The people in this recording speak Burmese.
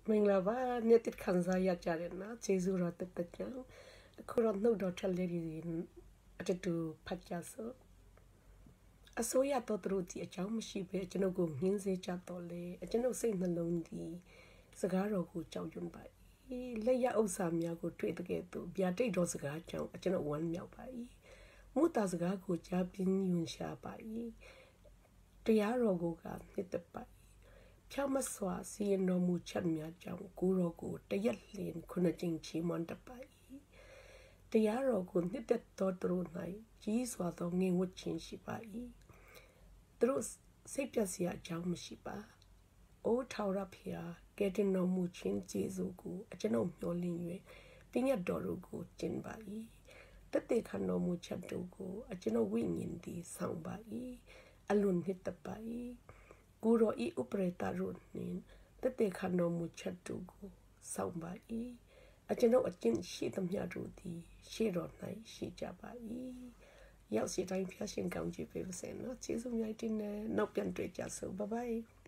မင်္ဂလာပါနေ့တစ်ခန်းစားရကြတယ်နော်ကျေးဇူးတော်တက်တက်ကြောင့်အခုတော့နှုတ်တော်ထက်လေးတွေအတူဖတ်ကြစို့အစိုးရတော်သူတို့ဒီအကြောင်းမရှိပဲကျွန်ုပ်ကိုငင်းစေကြတော့လေကျွန်ုပ်စိတ်နှလုံးဒီစကားတော်ကိုကြောက်ရွံ့ပါလက်ရဥစ္စာများကိုတွေ့တဲ့ကဲ့သို့ဗျာတိတ်တော်စကားကြောင့်ကျွန်ုပ်ဝမ်းမြောက်ပါမုတာစကားကိုကြားပြင်းညွန်ရှာပါတရားတော်ကိုကနှစ်သက်ပါဖြောင်းမစွာစီရင်တော်မူချက်များကြောင့်ကိုရောကိုတရက်လျင်ခုနှစ်ကြိမ်ချီးမွမ်းတတ်ပါတရားတော်ကိုနှစ်သက်တော်သူတို့၌ကြီးစွာသောငြိမ်ဝှက်ခြင်းရှိပါသူတို့စိတ်ပြည့်စရာအကြောင်းမရှိပါအိုးထောက်ရဖျားကဲတင်တော်မူခြင်းကျေးဇူးကိုကျွန်ုပ်မျှော်လင့်၍ပညာတော်တို့ကိုကျင့်ပါတသက်ခံတော်မူချက်တို့ကိုကျွန်ုပ်ဝိညာဉ်သည်ဆောင်ပါအလွန်နှစ်သက်ပါကိုရောဤဥပရတာရုနှင့်တသက်ခံတော်မူချက်တို့ကိုဆောင်ပါကျွန်ုပ်အကျင့်ရှိသမျှတို့သည်ရှေ့တော်၌ရှိကြပါရောက်စီတိုင်းဖျားရှင်ကောင်းကြီးပေးပါစေနော်ကျေးဇူးများတင်နဲ့နောက်ပြန်တွေ့ကြစို့ဘိုင်ဘိုင်